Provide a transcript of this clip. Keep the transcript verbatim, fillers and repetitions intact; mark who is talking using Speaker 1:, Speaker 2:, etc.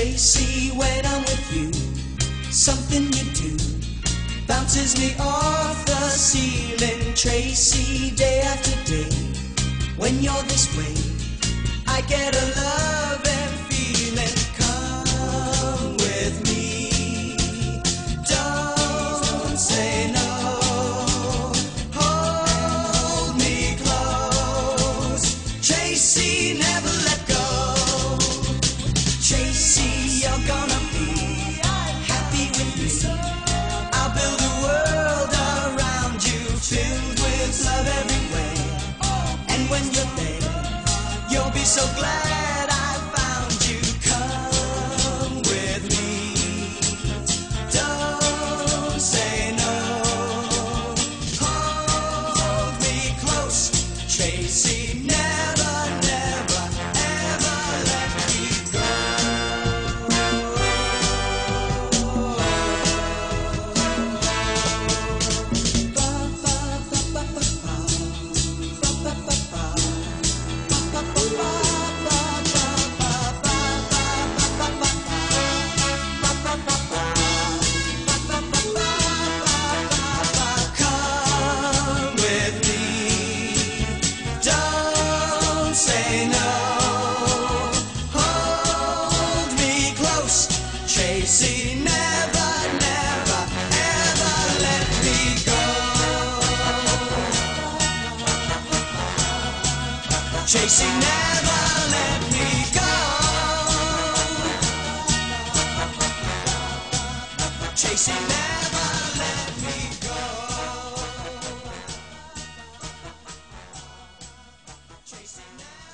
Speaker 1: Tracy, when I'm with you, something you do bounces me off the ceiling. Tracy, day after day, when you're this way, I get a loving feeling. Come with me, don't say no. Hold me close, Tracy, never let go. Tracy, you're gonna be happy with me. I'll build a world around you, filled with love every way. And when you're there, you'll be so glad I found you. Come with me, don't say no. Hold me close, Tracy, never, never, ever let me go. Say no. Hold me close, Tracy, never, never, ever let me go. Tracy, never let me go. Tracy, never let me go. Tracy, never